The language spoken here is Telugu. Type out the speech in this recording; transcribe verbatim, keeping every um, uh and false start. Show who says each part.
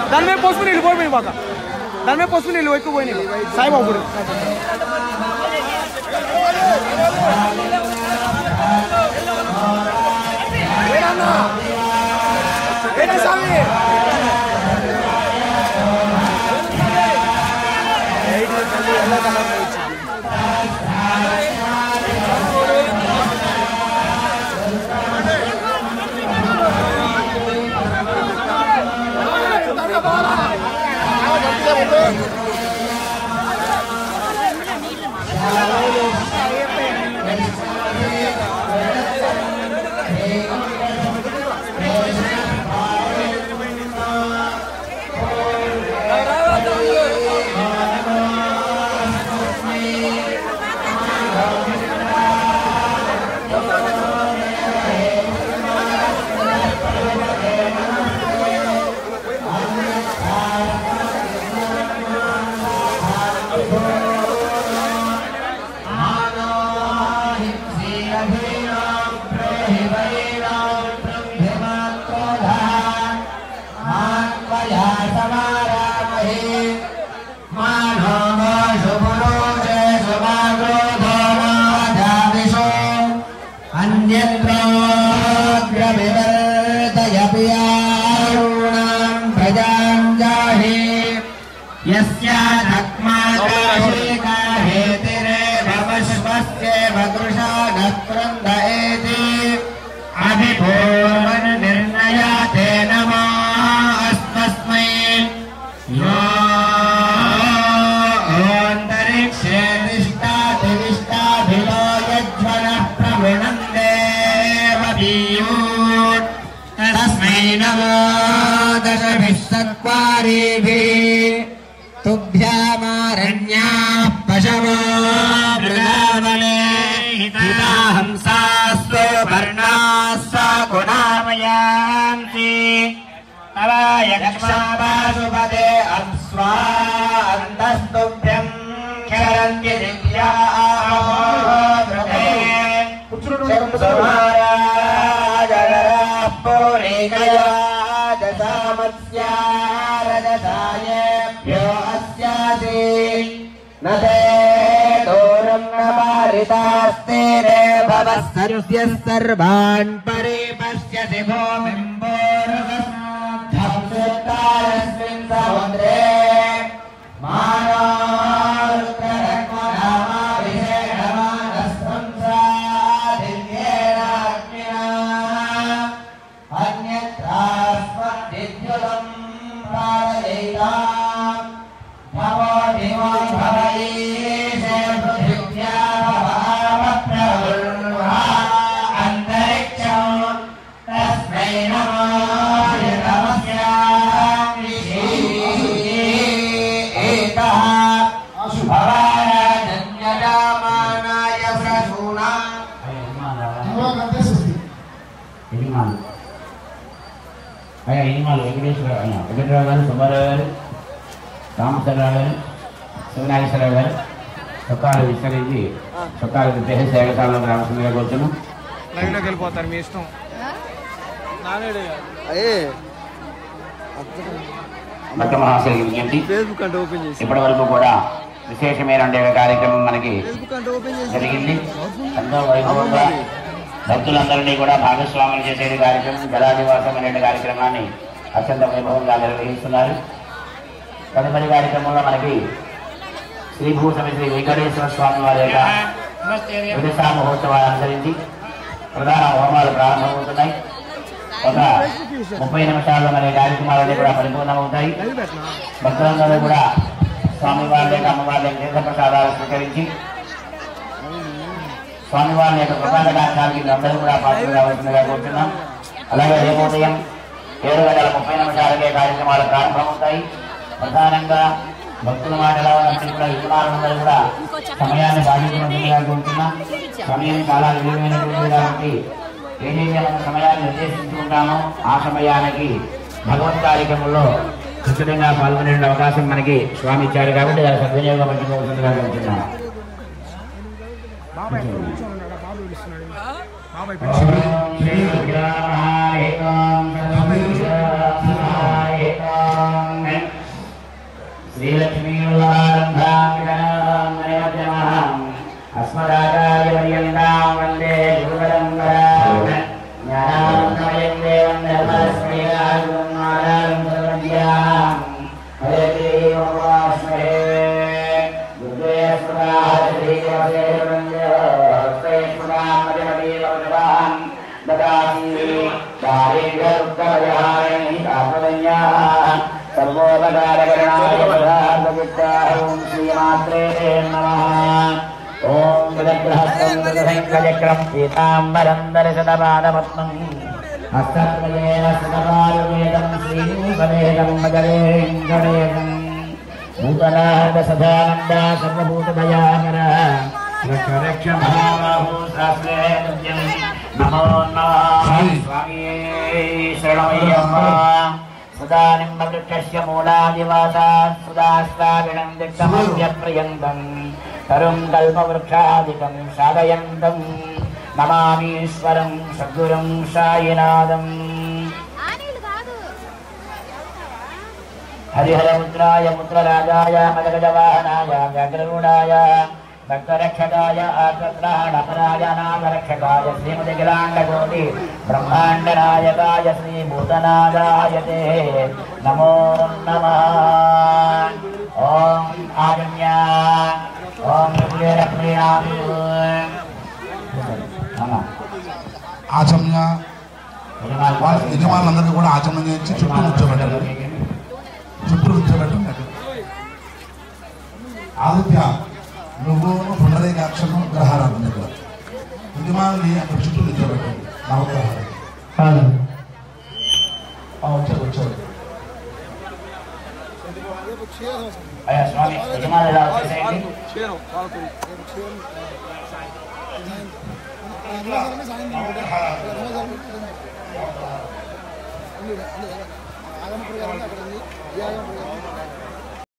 Speaker 1: దాని మీద పసుపు నీళ్ళు పోయిపోయి బాగా దాని మీద పసుపు నీళ్ళు ఎక్కువ పోయినాయి సాయిబాబు सर्वान् परिपश्यति भूमिं पूर्वस्मिन् समुद्रे వెంకటరావు గారు సుబ్బారావు గారు రామచంద్రరావు గారు శివనాగేశ్వరరావు గారు చొక్కాలు విస్తరించి చొక్కాలు విప్పేసి సేవకాలంలో రామచంద్రగా కూర్చున్నాం లైవ్లోకి వెళ్ళిపోతారు మీ ఇష్టం భక్త మహాశయులు విజ్ఞప్తి ఇప్పటి వరకు కూడా విశేషమైన కార్యక్రమం మనకి జరిగింది ఎంతో వైభవంగా భక్తులందరినీ కూడా భాగస్వాములు చేసే కార్యక్రమం జలాదివాసం అనే కార్యక్రమాన్ని అత్యంత వైభవంగా నిర్వహిస్తున్నారు. తదుపరి కార్యక్రమంలో మనకి శ్రీభూషమి శ్రీ వెంకటేశ్వర స్వామి వారి యొక్క విదశా మహోత్సవాన్ని అనుసరించి ప్రధాన హోమాలు ప్రారంభమవుతున్నాయి. ఒక ముప్పై నిమిషాల్లో మన కార్యక్రమాలన్నీ కూడా పరిపూర్ణమవుతాయి. భక్తులందరూ కూడా స్వామివారి యొక్క అమ్మవారి యొక్క తీర్థప్రసాదాలు స్వీకరించి స్వామివారి యొక్క కృపాకటాక్షానికి అందరూ కూడా పాత్రలు కావాల్సిందిగా కోరుతున్నాం. అలాగే రేపు ఉదయం ఏడు గంటల ముప్పై నిమిషాలకే కార్యక్రమాలు ప్రారంభమవుతాయి. ప్రధానంగా భక్తుల మాటలా ఉన్నప్పుడు కూడా యజమానులందరూ కూడా సమయాన్ని బాధించినట్టుగా కోరుతున్నాం. సమయం చాలా విలువైనటువంటి కాబట్టి ఏదైతే మనం సమయాన్ని నిర్దేశించుకుంటామో ఆ సమయానికి భగవత్ కార్యక్రమంలో ఖచ్చితంగా పాల్గొనే అవకాశం మనకి స్వామి ఇచ్చారు కాబట్టి దాని సద్వినియోగం పట్టుకోవాల్సిందిగా కోరుతున్నాం. सर्वोपकारकरणाय पदार्थविद्याय ओम श्रीमात्रे नमः। ओम विदग्रहस्तं विदधैकचक्रं पीताम्बरं दर्शनपादपद्मं हस्तत्रयेन सदपारुवेदं श्रीभूतवेदं मजरें गणेशं भूतनाथसदानन्दा सर्वभूतदयाकरः रक्ष रक्ष महाबाहो शास्त्रे नित्यं नमो नमः। स्वामी शरणमय्यप्पा सदा निम्बवृक्षस्य मूलादिवासात् सुदास्ताविणं दिक्तमव्यप्रयन्तं तरुं कल्पवृक्षादिकं साधयन्तं नमामीश्वरं सद्गुरुं सायिनाथम्। हरिहरपुत्राय पुत्रराजाय मदगजवाहनाय व्याघ्ररूढाय भक्तरक्षकाय आर्तत्राणपराय नागरक्षकाय श्रीमतिगिलाण्डकोटि ब्रह्माण्डनायकाय श्रीभूतनाथाय ते नमो नमः। ओम आगम्य ओम
Speaker 2: ఆచమ్య వాళ్ళ యజమానులందరికీ కూడా ఆచమనం చేయించి చుట్టూ కూర్చోబెట్టారు. చుట్టూ కూర్చోబెట్టండి. ఆదిత్య నువ్వు పునరేకాక్షను గ్రహారాధన దగ్గర యజమానుని అక్కడ చుట్టూ కూర్చోబెట్టండి. నవగ్రహాలు వచ్చారు వచ్చారు
Speaker 1: అయ్యా స్వామి యజమానులు ఇలా వచ్చేసేయండి.
Speaker 3: ఆగమ ప్రకారం అక్కడ ఉంది.